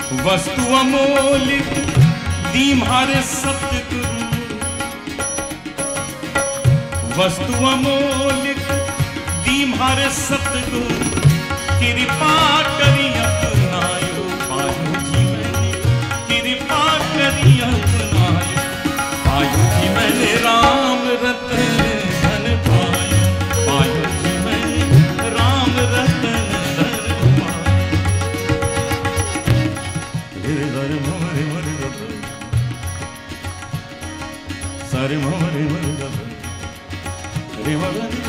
वस्तु अमोलिक दीम्हारे सतगुरु, वस्तु अमोलिक दीम्हारे सतगुरु, कृपा करी अपनायो पायो जी मैंने, कृपा करी अपनायो पायो जी मैंने, राम रतन धन पायो, पायो जी मैंने राम रतन धन पायो। सारे मोरे मोरे रे मगनी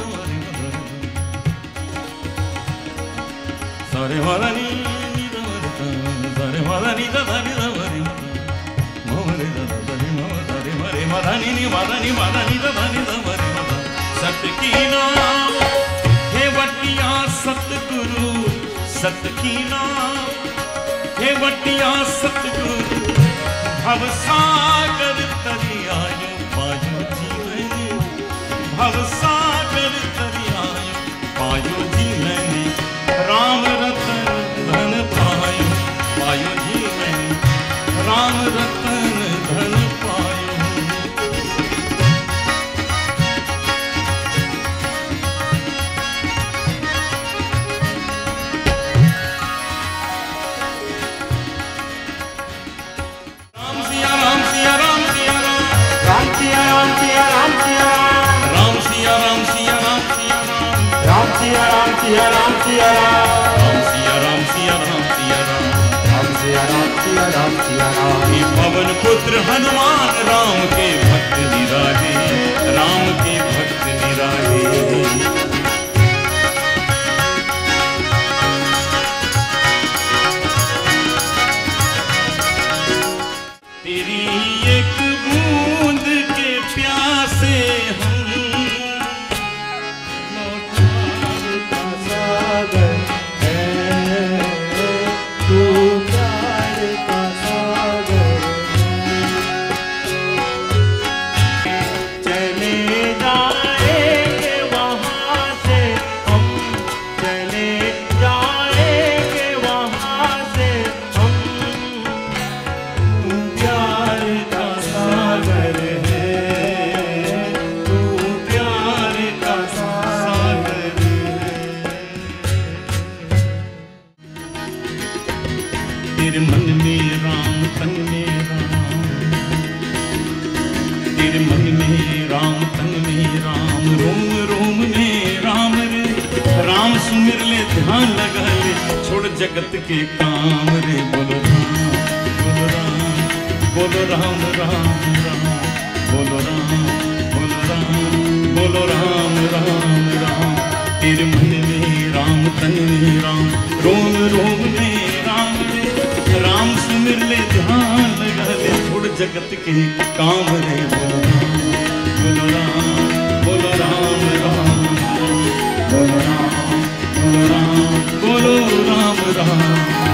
सारे मगनी सारे मगनी दानी दानी मोरे दानी मोरे मरे मदानी नी मदानी मदानी दानी दानी मदा सत की नाम हे वटिया सतगुरु, सत की नाम हे वटिया सतगुरु, भव सागर तरियायो पायो जी मैंने, भव सागर तरियायो पायो जी मैंने, राम रतन धन पायो, पायो जी मैंने राम रतन धन पायो। राम सिया राम सिया राम सिया राम, राम सिया राम सिया राम सिया राम, राम सिया राम सिया राम सिया राम, राम सिया राम सिया राम सिया राम, राम सिया राम सिया राम सिया राम, राम सिया राम सिया राम सिया राम। पवन पुत्र हनुमान राम के भक्त निराहे, राम के भक्त निराहे। तेरी एक बूंद के प्यासे हम, प्यार का सागर है तू, प्यार का सागर है। चले जाएंगे वहाँ से हम, चले जाएंगे वहाँ से हम, तू प्यार का सागर है, तू प्यार का सागर है। तेरे मन में राम तन में राम, तेरे मन में राम तन में राम, रोम रोम में राम रे, राम सुमिर ले ध्यान लगा ले, छोड़ जगत के काम रे, बोलो राम बोलो राम बोलो राम राम राम, बोलो राम बोलो राम बोलो राम राम राम। तेरे मन में राम तन में राम, रोम रोम में राम रे, राम सुमिर ले ध्यान लगा ले, छोड़ जगत के काम रे, बोलो राम बोलो राम बोलो राम राम, बोलो राम बोलो राम बोलो राम राम।